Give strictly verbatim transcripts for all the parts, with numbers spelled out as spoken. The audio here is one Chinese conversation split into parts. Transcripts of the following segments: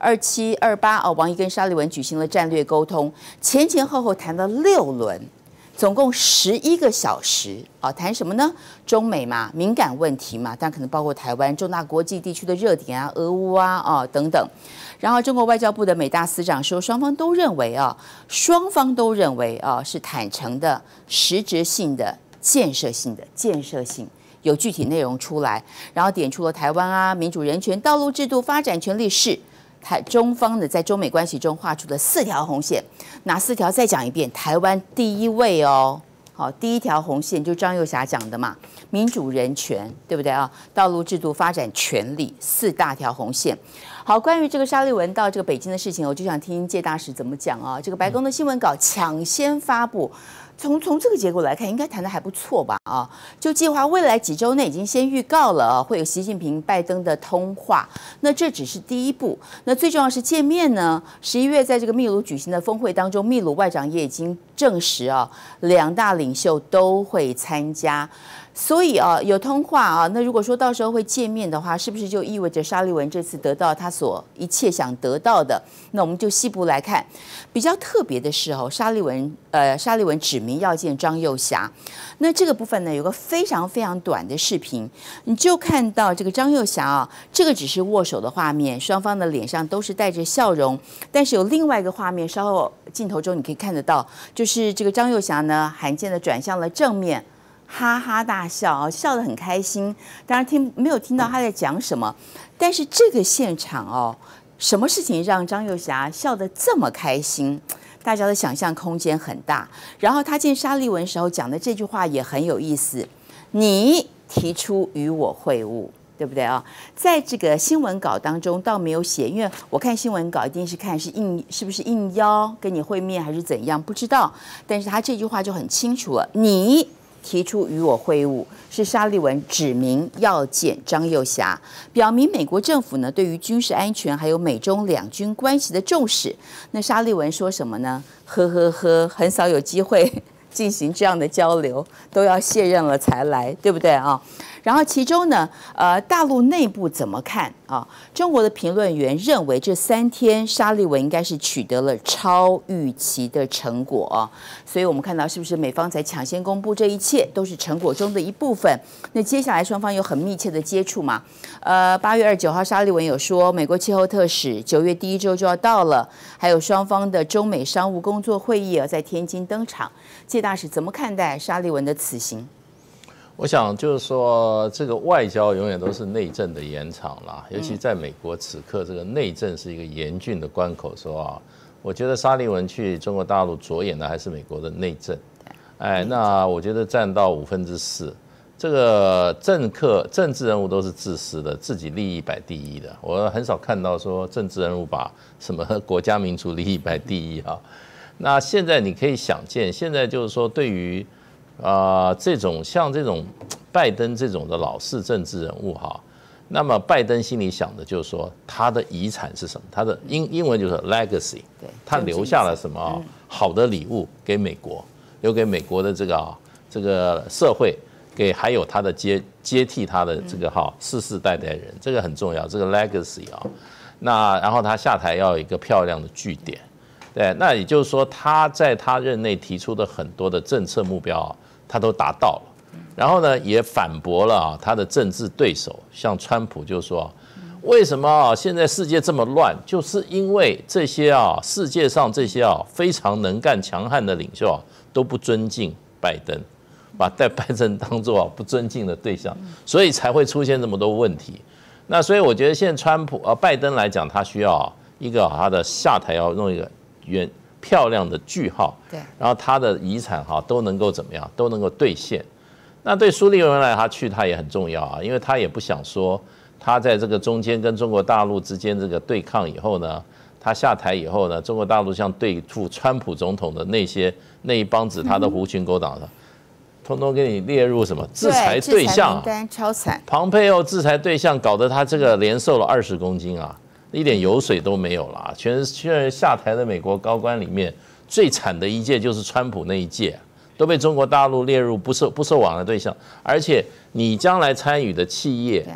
二七二八哦，王毅跟沙利文举行了战略沟通，前前后后谈了六轮。总共十一个小时啊，谈什么呢？中美嘛，敏感问题嘛，当然可能包括台湾重大国际地区的热点啊，俄乌啊啊等等。然后中国外交部的美大司长说，双方都认为啊，双方都认为啊是坦诚的、实质性的、建设性的、建设性。有具体内容出来，然后点出了台湾啊民主人权道路制度发展权利是台中方呢在中美关系中画出的四条红线，哪四条？再讲一遍，台湾第一位哦，好，第一条红线就张又侠讲的嘛，民主人权，对不对啊？道路制度发展权利四大条红线。好，关于这个沙利文到这个北京的事情，我就想听介大使怎么讲啊。这个白宫的新闻稿抢先发布。从从这个结果来看，应该谈得还不错吧？啊，就计划未来几周内已经先预告了啊，会有习近平、拜登的通话。那这只是第一步，那最重要是见面呢。十一月在这个秘鲁举行的峰会当中，秘鲁外长也已经证实啊，两大领袖都会参加。所以啊，有通话啊，那如果说到时候会见面的话，是不是就意味着沙利文这次得到他所一切想得到的？那我们就西部来看，比较特别的是哦，沙利文呃，沙利文指明要见张又侠。那这个部分呢，有个非常非常短的视频，你就看到这个张又侠啊，这个只是握手的画面，双方的脸上都是带着笑容。但是有另外一个画面，稍后镜头中你可以看得到，就是这个张又侠呢，罕见的转向了正面。哈哈大笑，笑得很开心。当然听没有听到他在讲什么，但是这个现场哦，什么事情让张又侠笑得这么开心？大家的想象空间很大。然后他见沙利文时候讲的这句话也很有意思：你提出与我会晤，对不对啊？在这个新闻稿当中倒没有写，因为我看新闻稿一定是看是应是不是应邀跟你会面还是怎样，不知道。但是他这句话就很清楚了，你。提出与我会晤，是沙利文指明要见张又侠，表明美国政府呢对于军事安全还有美中两军关系的重视。那沙利文说什么呢？呵呵呵，很少有机会进行这样的交流，都要卸任了才来，对不对啊？然后其中呢，呃，大陆内部怎么看啊？中国的评论员认为，这三天沙利文应该是取得了超预期的成果啊。所以我们看到，是不是美方才抢先公布这一切，都是成果中的一部分？那接下来双方有很密切的接触嘛？呃，八月二十九号，沙利文有说，美国气候特使九月第一周就要到了，还有双方的中美商务工作会议啊，在天津登场。介大使怎么看待沙利文的此行？ 我想就是说，这个外交永远都是内政的延长啦，尤其在美国此刻，这个内政是一个严峻的关口。说啊，我觉得沙利文去中国大陆着眼的还是美国的内政，哎，那我觉得占到五分之四。这个政客、政治人物都是自私的，自己利益摆第一的。我很少看到说政治人物把什么国家民族利益摆第一啊。那现在你可以想见，现在就是说对于。啊、呃，这种像这种拜登这种的老式政治人物哈，那么拜登心里想的就是说，他的遗产是什么？他的英英文就是 legacy， 他留下了什么、啊、好的礼物给美国，留给美国的这个啊这个社会，给还有他的接接替他的这个哈世世代代人，这个很重要，这个 legacy 啊。那然后他下台要有一个漂亮的据点。对，那也就是说，他在他任内提出的很多的政策目标、啊，他都达到了。然后呢，也反驳了啊他的政治对手，像川普就说，为什么啊现在世界这么乱，就是因为这些啊世界上这些啊非常能干强悍的领袖啊都不尊敬拜登，把拜登当作啊不尊敬的对象，所以才会出现这么多问题。那所以我觉得现在川普啊拜登来讲，他需要、啊、一个、啊、他的下台要弄一个。圆漂亮的句号，对，然后他的遗产哈都能够怎么样，都能够兑现。那对苏利文来，他去他也很重要啊，因为他也不想说他在这个中间跟中国大陆之间这个对抗以后呢，他下台以后呢，中国大陆像对付川普总统的那些那一帮子他的狐群狗党的，通通给你列入什么制裁对象、啊， 超惨。 庞佩奥制裁对象，搞得他这个连瘦了二十公斤啊。一点油水都没有啦！全全下台的美国高官里面，最惨的一届就是川普那一届，都被中国大陆列入不受不受往的对象。而且你将来参与的企业，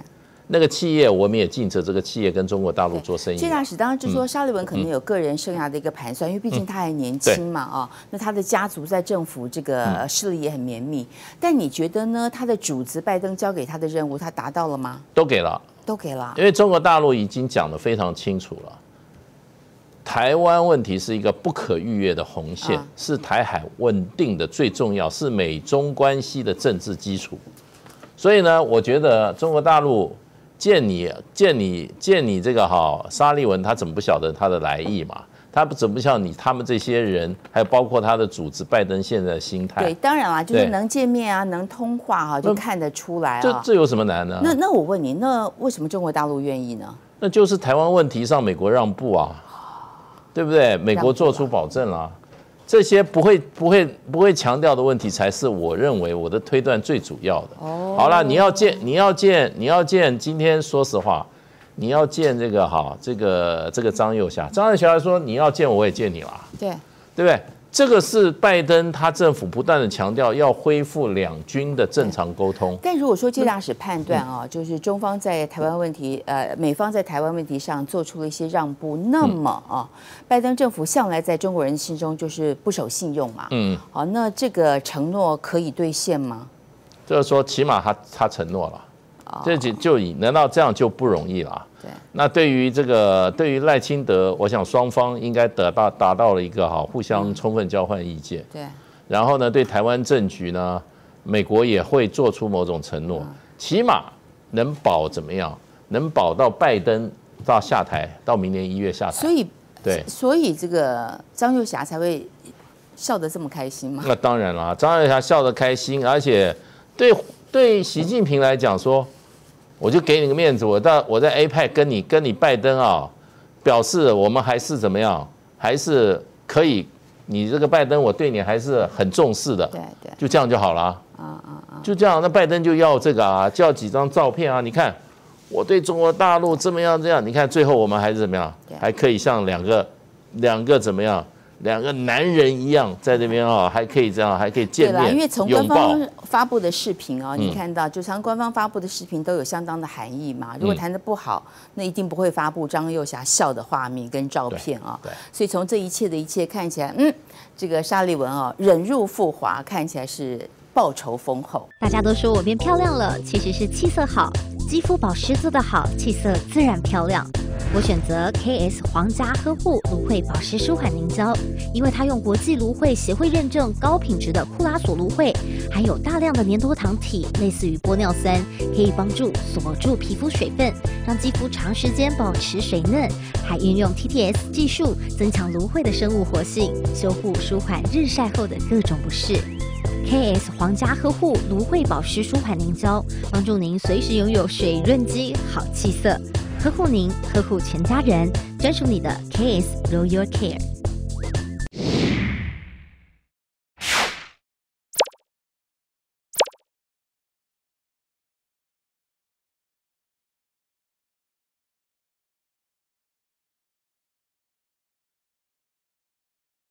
那个企业我们也禁止这个企业跟中国大陆做生意。 谢大使当然就说沙利文可能有个人生涯的一个盘算，因为毕竟他还年轻嘛啊、哦，那他的家族在政府这个势力也很绵密。但你觉得呢？他的主子拜登交给他的任务，他达到了吗？ 都给了， 都给了。 因为中国大陆已经讲得非常清楚了。台湾问题是一个不可逾越的红线，啊、是台海稳定的最重要，是美中关系的政治基础。所以呢，我觉得中国大陆见你见你见你这个哈沙利文，他怎么不晓得他的来意嘛？他不怎么像你他们这些人，还有包括他的主子拜登现在的心态。 对，当然啦，就是能见面啊，能通话啊，就看得出来啊。 这这有什么难的？ 那那我问你，那为什么中国大陆愿意呢？ 那就是台湾问题上美国让步啊。对不对？美国做出保证了，这些不会不会不会强调的问题，才是我认为我的推断最主要的。哦，好了，你要见你要见你要见，今天说实话，你要见这个哈这个这个张又侠，张又侠说你要见我，我也见你了， 对对不对？这个是拜登他政府不断的强调要恢复两军的正常沟通。 但如果说接大使判断啊、哦，就是中方在台湾问题，呃，美方在台湾问题上做出了一些让步，那么啊、哦，拜登政府向来在中国人心中就是不守信用嘛。嗯，好，那这个承诺可以兑现吗？ 就是说，起码他他承诺了。这就就以难道这样就不容易了？ 对。 那对于这个对于赖清德，我想双方应该得到达到了一个好互相充分交换意见。 对。 然后呢，对台湾政局呢，美国也会做出某种承诺，起码能保怎么样？能保到拜登到下台，到明年一月下台。 所以， 对， 所以这个张又侠才会笑得这么开心吗？ 那当然了，张又侠笑得开心，而且对对习近平来讲说。我就给你个面子，我到我在 A P E C 跟你跟你拜登啊，表示我们还是怎么样，还是可以，你这个拜登我对你还是很重视的， 对对， 就这样就好了，啊啊啊，就这样，那拜登就要这个啊，就要几张照片啊，你看我对中国大陆这么样这样，你看最后我们还是怎么样，还可以像两个两个怎么样？两个男人一样在这边啊，还可以这样，还可以见面， 因为从官方发布的视频哦，你看到，就像官方发布的视频都有相当的含义嘛。如果谈得不好，那一定不会发布张又侠笑的画面跟照片啊。所以从这一切的一切看起来，嗯，这个沙利文啊，忍辱负华，看起来是报仇丰厚。 大家都说我变漂亮了，其实是气色好，肌肤保湿做得好，气色自然漂亮。我选择 K S 皇家呵护芦荟保湿舒缓凝胶，因为它用国际芦荟协会认证高品质的库拉索芦荟，含有大量的粘多糖体，类似于玻尿酸，可以帮助锁住皮肤水分，让肌肤长时间保持水嫩，还运用 T T S 技术增强芦荟的生物活性，修护舒缓日晒后的各种不适。K S 皇家呵护芦荟保湿舒缓凝胶，帮助您随时拥有水润肌、好气色。呵护您，呵护全家人，专属你的 K S Royal Care。